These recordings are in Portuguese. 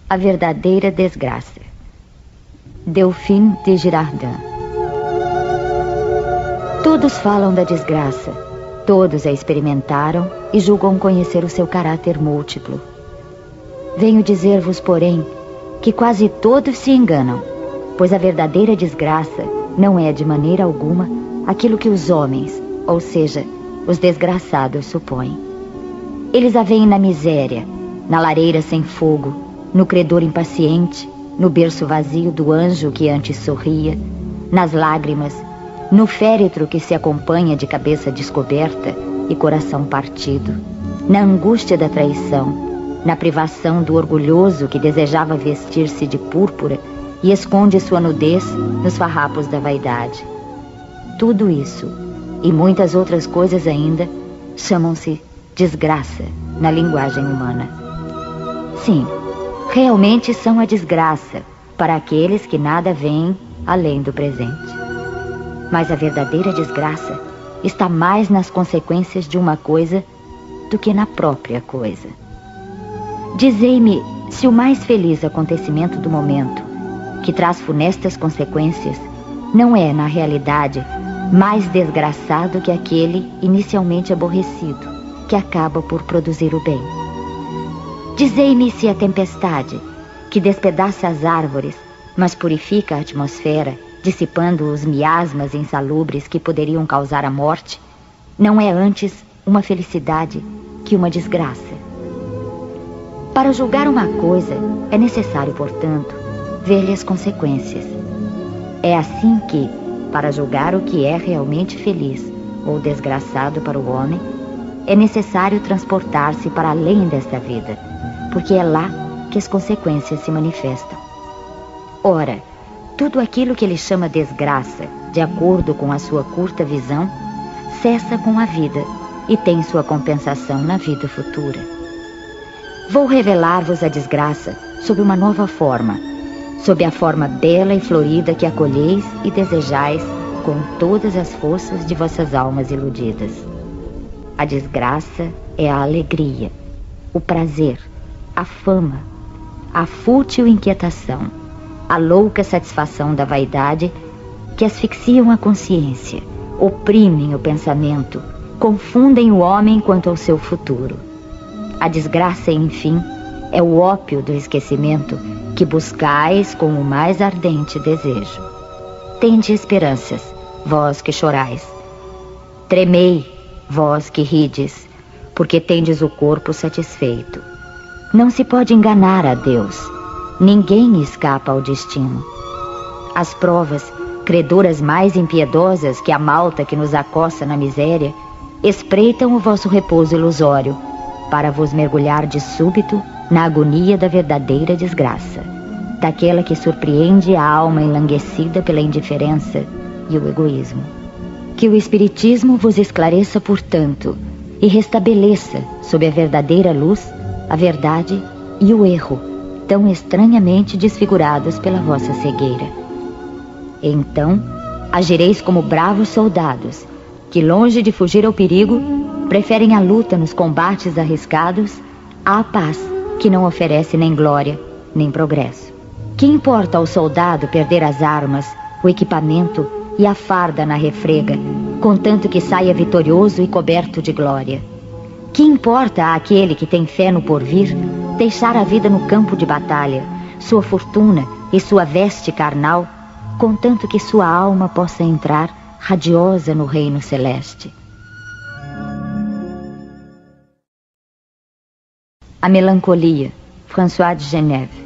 A verdadeira desgraça. Delphine de Girardin. Todos falam da desgraça, todos a experimentaram e julgam conhecer o seu caráter múltiplo. Venho dizer-vos, porém, que quase todos se enganam, pois a verdadeira desgraça não é de maneira alguma aquilo que os homens, ou seja, os desgraçados, supõem. Eles a veem na miséria, na lareira sem fogo, no credor impaciente, no berço vazio do anjo que antes sorria, nas lágrimas, no féretro que se acompanha de cabeça descoberta e coração partido, na angústia da traição, na privação do orgulhoso que desejava vestir-se de púrpura e esconde sua nudez nos farrapos da vaidade. Tudo isso, e muitas outras coisas ainda, chamam-se desgraça na linguagem humana. Sim, realmente são a desgraça para aqueles que nada veem além do presente. Mas a verdadeira desgraça está mais nas consequências de uma coisa do que na própria coisa. Dizei-me se o mais feliz acontecimento do momento, que traz funestas consequências, não é, na realidade, mais desgraçado que aquele inicialmente aborrecido, que acaba por produzir o bem. Dizei-me se a tempestade, que despedaça as árvores, mas purifica a atmosfera, dissipando os miasmas insalubres que poderiam causar a morte, não é antes uma felicidade que uma desgraça. Para julgar uma coisa, é necessário, portanto, ver-lhe as consequências. É assim que, para julgar o que é realmente feliz ou desgraçado para o homem, é necessário transportar-se para além desta vida, porque é lá que as consequências se manifestam. Ora, tudo aquilo que ele chama desgraça, de acordo com a sua curta visão, cessa com a vida e tem sua compensação na vida futura. Vou revelar-vos a desgraça sob uma nova forma, sob a forma bela e florida que acolheis e desejais com todas as forças de vossas almas iludidas. A desgraça é a alegria, o prazer, a fama, a fútil inquietação, a louca satisfação da vaidade que asfixiam a consciência, oprimem o pensamento, confundem o homem quanto ao seu futuro. A desgraça, enfim, é o ópio do esquecimento que buscais com o mais ardente desejo. Tende esperanças, vós que chorais. Tremei, vós que rides, porque tendes o corpo satisfeito. Não se pode enganar a Deus. Ninguém escapa ao destino. As provas, credoras mais impiedosas que a malta que nos acossa na miséria, espreitam o vosso repouso ilusório, para vos mergulhar de súbito na agonia da verdadeira desgraça, daquela que surpreende a alma enlanguecida pela indiferença e o egoísmo. Que o Espiritismo vos esclareça, portanto, e restabeleça, sob a verdadeira luz, a verdade e o erro, tão estranhamente desfigurados pela vossa cegueira. Então, agireis como bravos soldados, que longe de fugir ao perigo, preferem a luta nos combates arriscados à paz, que não oferece nem glória, nem progresso. Que importa ao soldado perder as armas, o equipamento e a farda na refrega, contanto que saia vitorioso e coberto de glória? Que importa àquele que tem fé no porvir deixar a vida no campo de batalha, sua fortuna e sua veste carnal, contanto que sua alma possa entrar radiosa no reino celeste? A melancolia, François de Geneve.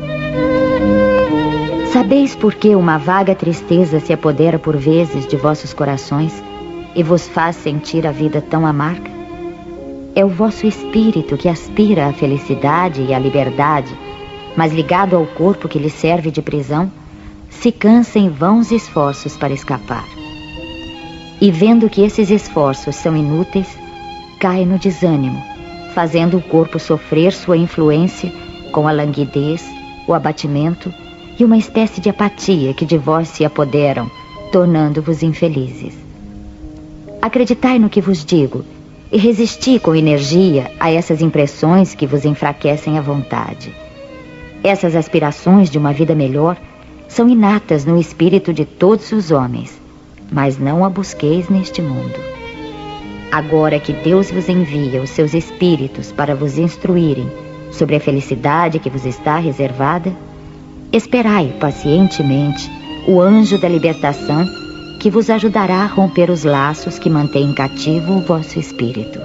Sabeis por que uma vaga tristeza se apodera por vezes de vossos corações e vos faz sentir a vida tão amarga? É o vosso espírito que aspira à felicidade e à liberdade, mas ligado ao corpo que lhe serve de prisão, se cansa em vãos esforços para escapar. E vendo que esses esforços são inúteis, cai no desânimo, fazendo o corpo sofrer sua influência com a languidez, o abatimento e uma espécie de apatia que de vós se apoderam, tornando-vos infelizes. Acreditai no que vos digo e resisti com energia a essas impressões que vos enfraquecem a vontade. Essas aspirações de uma vida melhor são inatas no espírito de todos os homens, mas não a busqueis neste mundo. Agora que Deus vos envia os seus espíritos para vos instruírem sobre a felicidade que vos está reservada, esperai pacientemente o anjo da libertação que vos ajudará a romper os laços que mantêm cativo o vosso espírito.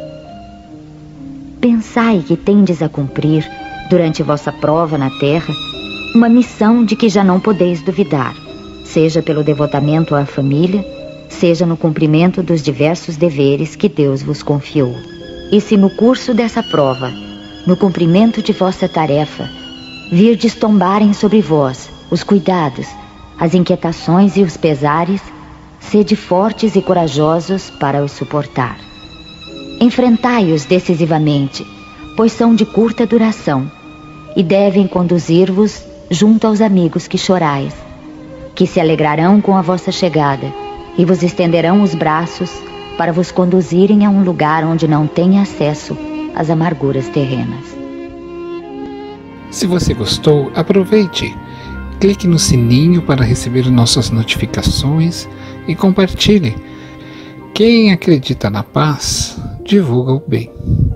Pensai que tendes a cumprir, durante vossa prova na terra, uma missão de que já não podeis duvidar, seja pelo devotamento à família, seja no cumprimento dos diversos deveres que Deus vos confiou. E se no curso dessa prova, no cumprimento de vossa tarefa, virdes tombarem sobre vós os cuidados, as inquietações e os pesares, sede fortes e corajosos para os suportar. Enfrentai-os decisivamente, pois são de curta duração, e devem conduzir-vos junto aos amigos que chorais, que se alegrarão com a vossa chegada e vos estenderão os braços para vos conduzirem a um lugar onde não tem acesso às amarguras terrenas. Se você gostou, aproveite, clique no sininho para receber nossas notificações e compartilhe. Quem acredita na paz, divulga o bem.